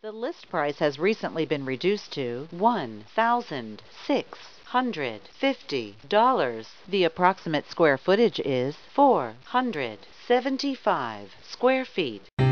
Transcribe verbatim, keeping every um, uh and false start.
The list price has recently been reduced to one thousand six hundred fifty dollars. The approximate square footage is four hundred seventy-five square feet.